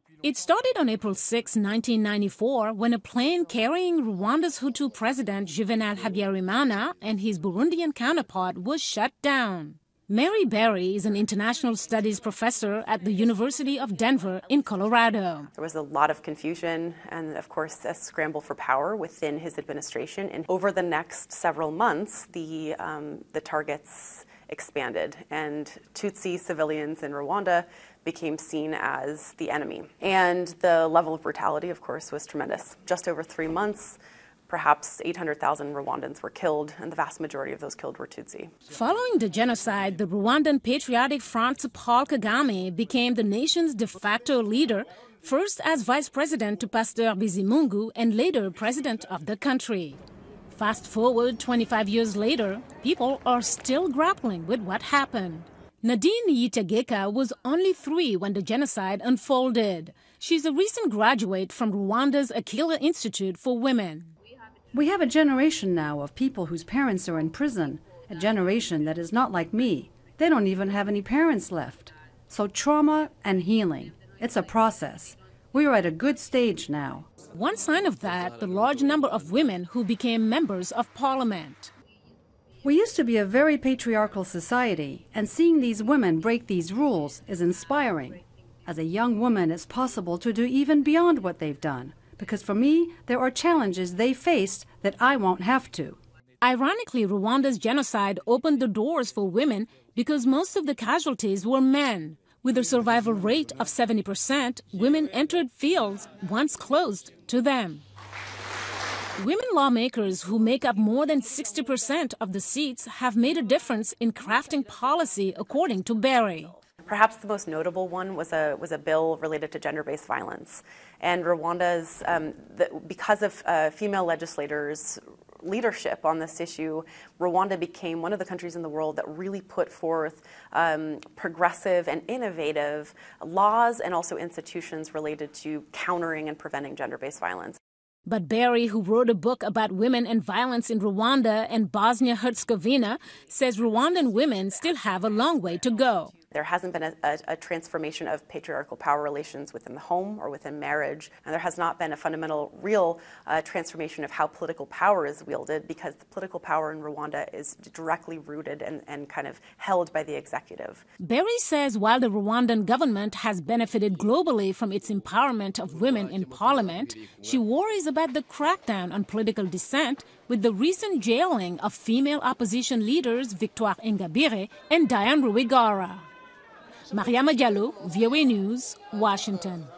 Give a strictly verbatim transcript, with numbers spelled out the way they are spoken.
It started on April sixth, nineteen ninety-four, when a plane carrying Rwanda's Hutu president Juvenal Habyarimana and his Burundian counterpart was shut down. Mary Berry is an international studies professor at the University of Denver in Colorado. There was a lot of confusion and, of course, a scramble for power within his administration. And over the next several months, the, um, the targets expanded, and Tutsi civilians in Rwanda became seen as the enemy. And the level of brutality, of course, was tremendous. Just over three months, perhaps eight hundred thousand Rwandans were killed, and the vast majority of those killed were Tutsi. Following the genocide, the Rwandan Patriotic Front's Paul Kagame became the nation's de facto leader, first as vice president to Pasteur Bizimungu and later president of the country. Fast forward twenty-five years later, people are still grappling with what happened. Nadine Yitegeka was only three when the genocide unfolded. She's a recent graduate from Rwanda's Aquila Institute for Women. We have a generation now of people whose parents are in prison, a generation that is not like me. They don't even have any parents left. So trauma and healing, it's a process. We are at a good stage now. One sign of that, the large number of women who became members of parliament. We used to be a very patriarchal society, and seeing these women break these rules is inspiring. As a young woman, it's possible to do even beyond what they've done. Because for me, there are challenges they faced that I won't have to. Ironically, Rwanda's genocide opened the doors for women because most of the casualties were men. With a survival rate of seventy percent, women entered fields once closed to them. Women lawmakers who make up more than sixty percent of the seats have made a difference in crafting policy, according to Berry. Perhaps the most notable one was a was a bill related to gender-based violence, and Rwanda's um, the, because of uh, female legislators' leadership on this issue, Rwanda became one of the countries in the world that really put forth um, progressive and innovative laws and also institutions related to countering and preventing gender-based violence. But Berry, who wrote a book about women and violence in Rwanda and Bosnia-Herzegovina, says Rwandan women still have a long way to go. There hasn't been a, a, a transformation of patriarchal power relations within the home or within marriage, and there has not been a fundamental, real uh, transformation of how political power is wielded, because the political power in Rwanda is directly rooted and, and kind of held by the executive. Berry says while the Rwandan government has benefited globally from its empowerment of women in parliament, she worries about the crackdown on political dissent with the recent jailing of female opposition leaders Victoire Ingabire and Diane Rwigara. Mariama Diallo, V O A News, Washington.